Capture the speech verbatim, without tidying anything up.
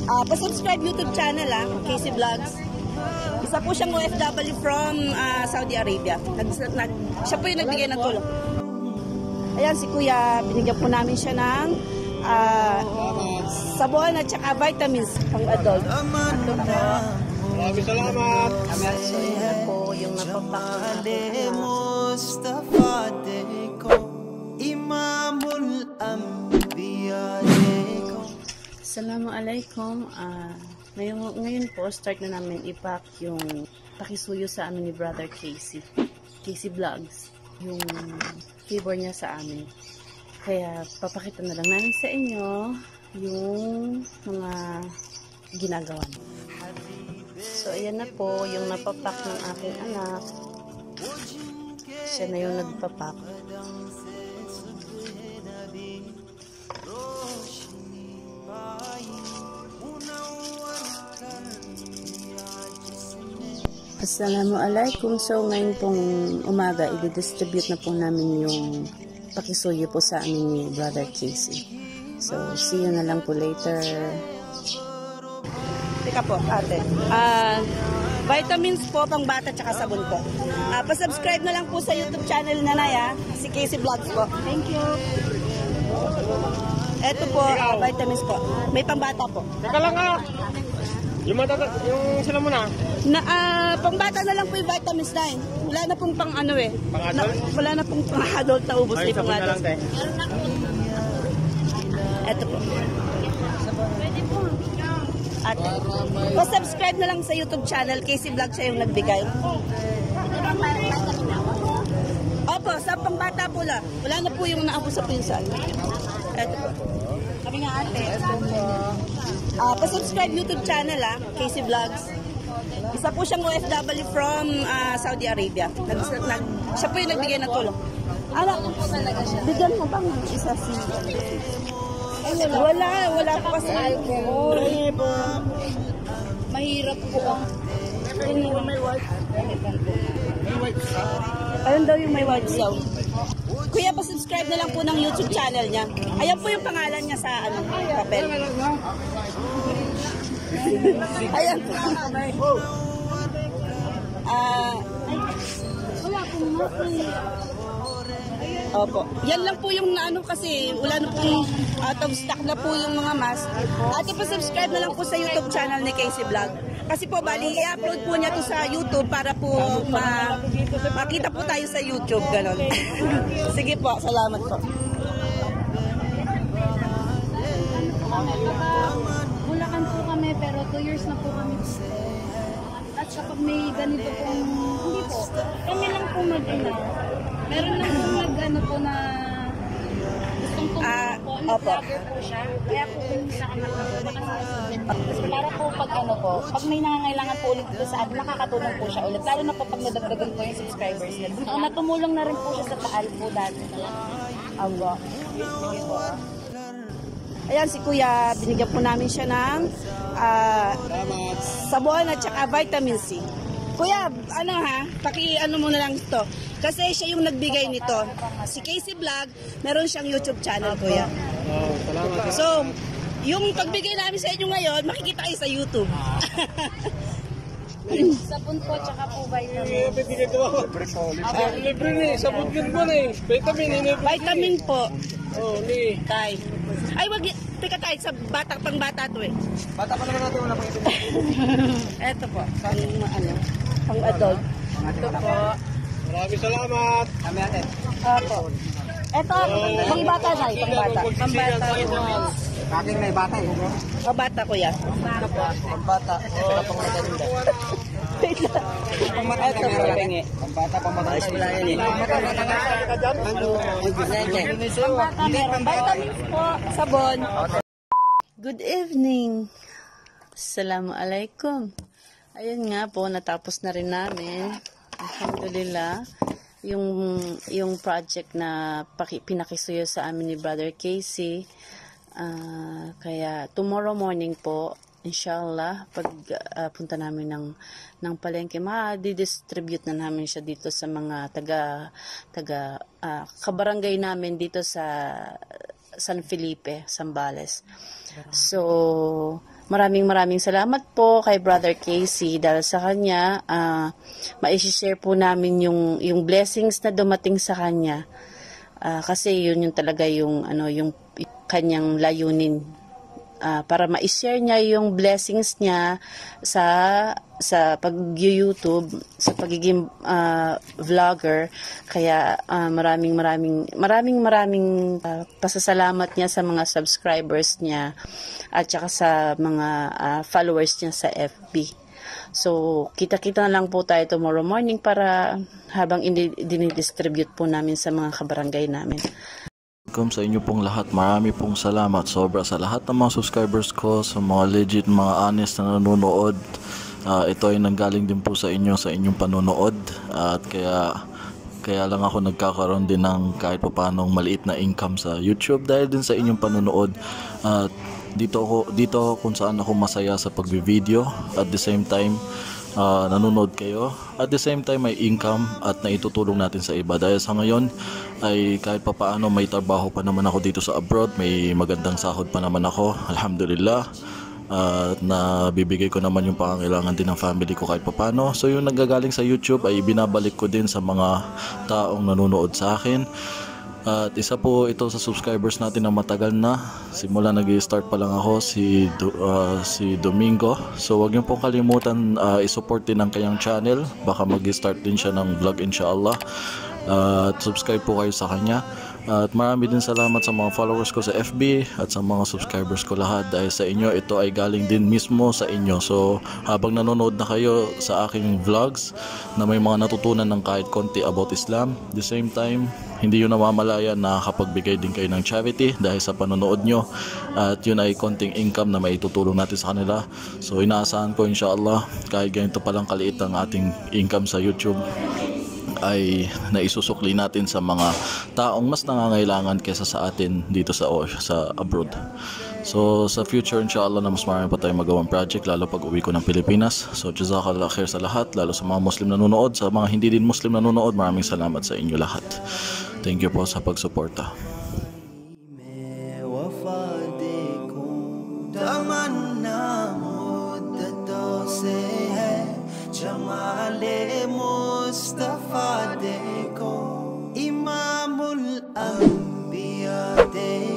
Uh, pa-subscribe YouTube channel ah, Casey Vlogs. Isa po siyang O F W from uh, Saudi Arabia. Nag, nag, siya po yung nagbigay ng tulong. Ayan si Kuya, binigyan po namin siya ng uh, sabon at saka vitamins pang adult. Ito po. Maraming salamat. So yan po yung napapak na Assalamualaikum. Uh, ngayon, ngayon po, start na namin ipack yung pakisuyo sa amin ni Brother Casey. Casey Vlogs. Yung favor niya sa amin. Kaya papakita na lang namin sa inyo yung mga ginagawa niya. So, ayan na po yung napapak ng aking anak. Siya na yung nagpapak. Assalamualaikum. So, ngayon pong umaga, i-distribute na po namin yung pakisuyo po sa amin ni Brother Casey. So, see you na lang po later. Teka po, ate. Uh, vitamins po, pang bata, tsaka sabon po. Uh, pa-subscribe na lang po sa YouTube channel na Naya, si Casey Vlogs po. Thank you. Ito po, uh, vitamins po. May pang bata po. Teka lang ah. Yung matata, yung sila muna. Na, uh, pang bata na lang po yung vitamins na eh. Wala na pong pang ano eh. Pang adult? Na, wala na pong pang adult na ubos. Ay, pang adult. lang, Ito po. Pwede po. Ate. Pa-subscribe na lang sa YouTube channel. Casey Vlog siya yung nagbigay. Opo, sa pangbata po lang. Wala na po yung naabos sa pinsan. Ito po. Kami nga ate. Ito po. Uh, pa-subscribe YouTube channel ah, Casey Vlogs. Isa po siyang O F W from uh, Saudi Arabia. Nag, nag, siya po yung nagbigay ng tulong. Anak, bigyan mo bang isa si... Wala, wala po kasi alcohol. Mahirap po ang... May white. Ayun daw yung may white daw. Kuya, pa-subscribe na lang po ng YouTube channel niya. Ayan po yung pangalan niya sa ano, papel. Ayan po. Ah, wala pong opo. Yan lang po yung naano kasi wala na pong out of stock na po yung mga mask. At ipa-subscribe na lang po sa YouTube channel ni Casey Vlog. Kasi po bali i-upload po niya to sa YouTube para po ma makita po tayo sa YouTube ganon. Sige po, salamat po. Bulacan po kami pero two years na po kami. At kapag may ganito pong hindi po, kami lang po mag-ina. Meron lang po mag-ano po na gustong tumulong Ah, po. opo. Nag-vlogger po siya. Kaya po kung sa anak na po, baka para po pag ano po, pag may nangangailangan po ulit dito sa atin, nakakatulong po siya ulit. Lalo na po pag nadagdagan po yung subscribers niya. Uh, natumulong na rin po siya sa Taal po dati. Awa. Ayan si Kuya, binigyan po namin siya ng uh, sabon at saka vitamin C. Kuya, ano ha, paki-ano mo na lang ito. Kasi siya yung nagbigay nito. Si Casey Vlog, meron siyang YouTube channel, Kuya. Oh, salamat. So, yung pagbigay namin sa inyo ngayon, makikita kayo sa YouTube. Sabon po, tsaka po vitamin. Eh, bibigyan ko ako. Libre ni, sabot din ko ni. Vitamin, ini. Vitamin po. Oh, ni. Tay. Ay, wag, teka tayo, sa bata, pang bata to eh. Bata pa naman natin, wala pang ito. Eto po, pang ano, pang adult. Ito po. Maraming salamat. Kami ate. Opo. Eto, pang bata tayo, pang bata. Pang bata. Kaking may bata eh. O bata ko yan. Ito po, pang bata. Wala pang maganda. Wait lang. Pang mata Eto po, pingi. Pang bata, pang mata. Ayos pala yan eh. Pang mata, pang mata. Ano? Pang bata meron. Vitamins po, sabon. Good evening. Assalamualaikum. Ayun nga po, natapos na rin namin. Alhamdulillah. Yung, yung project na paki, pinakisuyo sa amin ni Brother Casey. Uh, kaya tomorrow morning po, inshallah, pag uh, punta namin ng, ng palengke, ma-distribute na namin siya dito sa mga taga, taga uh, kabarangay namin dito sa San Felipe, Zambales. So, maraming maraming salamat po kay Brother Casey dahil sa kanya uh, ma-share po namin yung yung blessings na dumating sa kanya. Uh, kasi yun yung talaga yung ano yung kanyang layunin. Uh, para ma-share niya yung blessings niya sa sa pag-YouTube, sa pagiging uh, vlogger. Kaya uh, maraming maraming maraming maraming uh, pasasalamat niya sa mga subscribers niya at saka sa mga uh, followers niya sa F B. So, kita-kita na lang po tayo tomorrow morning para habang dinidistribute po namin sa mga kabarangay namin. Welcome sa inyo pong lahat. Marami pong salamat sobra sa lahat ng mga subscribers ko, sa mga legit, mga honest na nanonood. Uh, ito ay nanggaling din po sa inyo, sa inyong panonood. Uh, at kaya kaya lang ako nagkakaroon din ng kahit pa paanong maliit na income sa YouTube dahil din sa inyong panonood. At uh, dito ako dito ako kung saan ako masaya sa pagbi-video, at the same time Uh, nanonood kayo, at the same time may income at naitutulong natin sa iba dahil sa ngayon ay kahit pa paano may trabaho pa naman ako dito sa abroad, may magandang sahod pa naman ako, alhamdulillah, at uh, nabibigay ko naman yung pangangailangan din ng family ko kahit pa paano. So yung nagagaling sa YouTube ay binabalik ko din sa mga taong nanonood sa akin. At isa po ito sa subscribers natin na matagal na. Simula nag-i-start pa lang ako, si uh, si Domingo. So wag niyo pong kalimutan uh, i-support din ang kanyang channel. Baka mag-i-start din siya ng vlog inshallah. Uh, at subscribe po kayo sa kanya. At marami din salamat sa mga followers ko sa F B at sa mga subscribers ko lahat, dahil sa inyo ito ay galing din mismo sa inyo. So habang nanonood na kayo sa aking vlogs na may mga natutunan ng kahit konti about Islam, the same time hindi yun namamalaya na nakapagbigay din kayo ng charity dahil sa panonood nyo, at yun ay konting income na may tutulong natin sa kanila. So inaasahan ko inshallah kahit ganito palang kaliit ang ating income sa YouTube ay naisusukli natin sa mga taong mas nangangailangan kaysa sa atin dito sa sa abroad. So sa future inshallah na mas marami pa tayong magawang project, lalo pag uwi ko ng Pilipinas. So jazakallah khair sa lahat, lalo sa mga Muslim na nanonood, sa mga hindi din Muslim na nanonood, maraming salamat sa inyo lahat. Thank you po sa pagsuporta. Mustafa dekho Imamul Anbiya dekho